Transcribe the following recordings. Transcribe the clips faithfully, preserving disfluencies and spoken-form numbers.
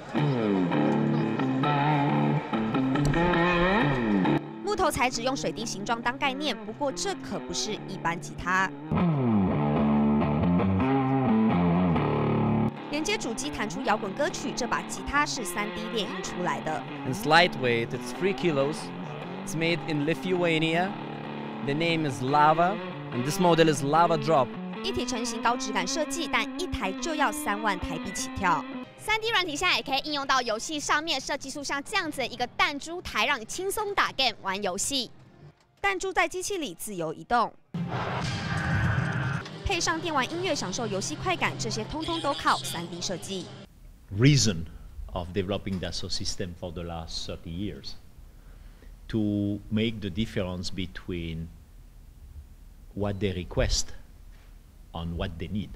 木头材质用水滴形状当概念，不过这可不是一般吉他。连接主机弹出摇滚歌曲，这把吉他是 三 D 列印出来的。 It's lightweight. It's three kilos. It's made in Lithuania. The name is Lava, and this model is Lava Drop. 一体成型高质感设计，但一台就要三万台币起跳。三 D 软体现在也可以应用到游戏上面，设计出像这样子的一个弹珠台，让你轻松打 game 玩游戏。弹珠在机器里自由移动。 配上电玩音乐，享受游戏快感，这些通通都靠 三 D 设计。 Reason of developing Dassault system for the last thirty years to make the difference between what they request and what they need.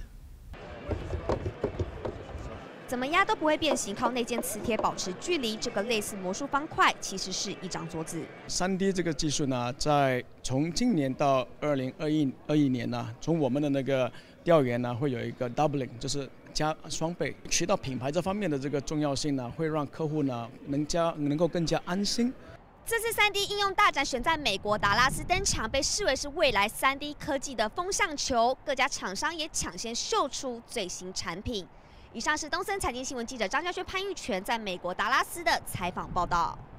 怎么压都不会变形，靠内建磁铁保持距离。这个类似魔术方块，其实是一张桌子。 三 D 这个技术呢，在从今年到二零二一二一年呢，从我们的那个调研呢，会有一个 doubling， 就是加双倍。渠道品牌这方面的这个重要性呢，会让客户呢能加能够更加安心。 这次三 D 应用大展选在美国达拉斯登场，被视为是未来三 D 科技的风向球。各家厂商也抢先秀出最新产品。以上是东森财经新闻记者张家轩、潘玉泉在美国达拉斯的采访报道。